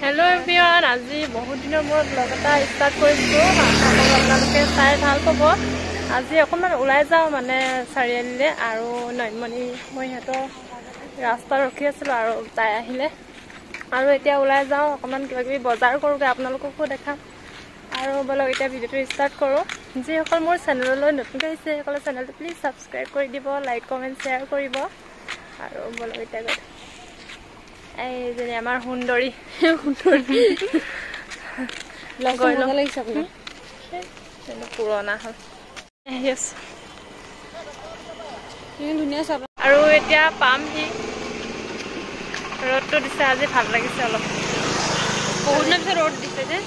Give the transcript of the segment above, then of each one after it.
hello everyone আজি বহুত দিনৰ মূৰত ব্লগ এটা ষ্টাৰ্ট কৰিছো আপোনালোকে চাই ভাল পাব আজি অকমান ওলাই যাও মানে চাৰিআলিলে আৰু নয়নমণি মই হেতৰ ৰাস্তা ৰখি আছিল আৰু তাই আহিলে আৰু এতিয়া ওলাই যাও অকমান কিবা কিবি বজাৰ কৰোগে আপোনালোককো দেখাম আৰু বলক এতিয়া ভিডিওটো ষ্টাৰ্ট কৰো যি সকল মোৰ চেনেললৈ নতুন আহিছে সকল চেনেলটো প্লিজ সাবস্ক্ৰাইব কৰি দিব লাইক কমেন্ট শেয়াৰ কৰিব আৰু বলক এতিয়া এই যে আমাৰ সুন্দৰী লগৰ লগ লাগিছে আপোনাৰ এনে পুৰণা হ'ল এস ইমান ধুনীয়া চাব আৰু এতিয়া পামহি ৰ'দটো দিছে আজি ভাল লাগিছে অলপ বহুত দিনৰ পিছত ৰ'দ দিছে যে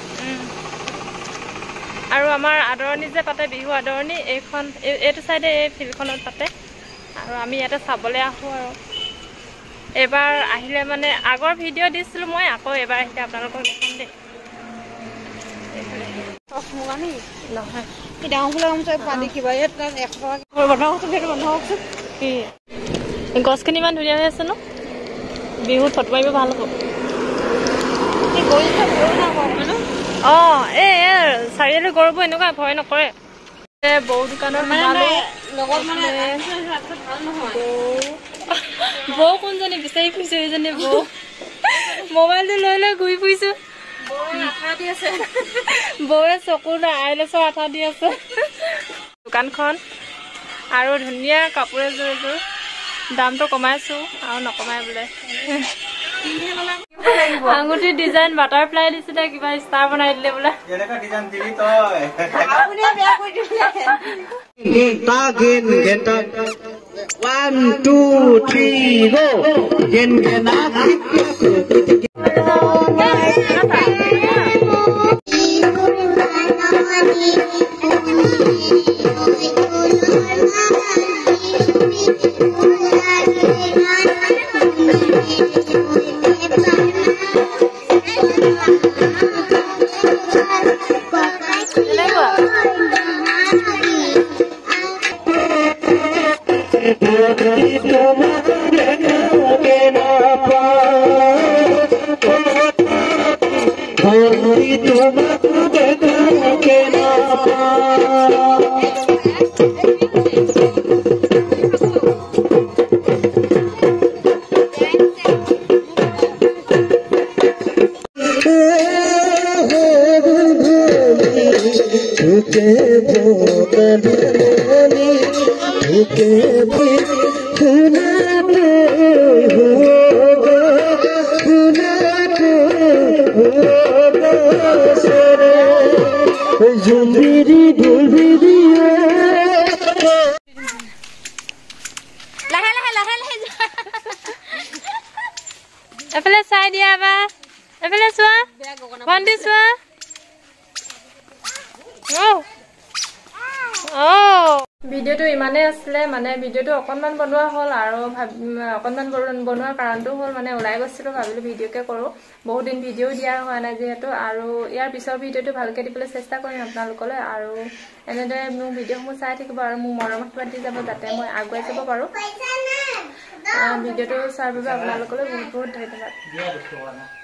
আৰু আমাৰ আদৰণি যে পাতে বিহু আদৰণি এইখন এইটো চাইডে এই ফিল্ডখনত পাতে আৰু আমি ইয়াতে চাবলৈ আহোঁ আৰু এবাৰ আহিলে মানে আগৰ ভিডিঅ' দিছিলোঁ মই আকৌ এবাৰ আহিলে আপোনালোকক দেখাম দেই মুগা নেকি নহয় এই ডাঙৰ ফুলৰ গামোচা পাতি কিবা ইয়াত 100 টকা বনাওকচোন সেইটো বনাওকচোন কি গছখিনি ইমান ধুনীয়া হৈ আছে ন বিহুত ফটো মাৰিব ভাল হ'ব এই গছজোপা ভয় নাপাওঁ ন অঁ এই চাৰিআলি গৰুবোৰ এনেকুৱা ভয় নকৰে বৌ দোকানত মানে লগত মানে ভাল নহয় বৌ কোনজনী বিচাৰি ফুৰিছো এইজনী বৌ মোবাইলটো লৈ লৈ ঘূৰি ফুৰিছো বৌয়ে চকুৰ আইলেছৰ আঠা দি আছে দোকানখন আৰু ধুনীয়া কাপোৰ এযোৰ দামটো কমাইছো আৰু নকমাই বোলে আঙুঠি ডিজাইন বাটাৰফ্লাই দিছিলে কিবা ষ্টাৰ বনাই দিলে বোলে এনেকা ডিজাইন দিলি তই আপুনি বেয়া কৰি দিলে তা গেন গেটা 1 2 3 গো গেন গেনা এফালে চাই দিয়া বা এফালে চোৱা ভণ্টি চোৱা ভিডিঅ'টো ইমানেই আছিলে মানে ভিডিঅ'টো অকণমান বনোৱা হ'ল আৰু অকণমান বনোৱাৰ কাৰণটো হ'ল মানে ওলাই গৈছিলোঁ ভাবিলোঁ ভিডিঅ'কে কৰোঁ বহুত দিন ভিডিঅ' দিয়া হোৱা নাই যিহেতু আৰু ইয়াৰ পিছৰ ভিডিঅ'টো ভালকৈ দিবলৈ চেষ্টা কৰিম আপোনালোকলৈ আৰু এনেদৰে মোৰ ভিডিঅ'সমূহ চাই থাকিব আৰু মোক মৰম আশীৰ্বাদ দি যাব যাতে মই আগুৱাই যাব পাৰোঁ ভিডিঅ'টো চোৱাৰ বাবে আপোনালোকলৈ বহুত বহুত ধন্যবাদ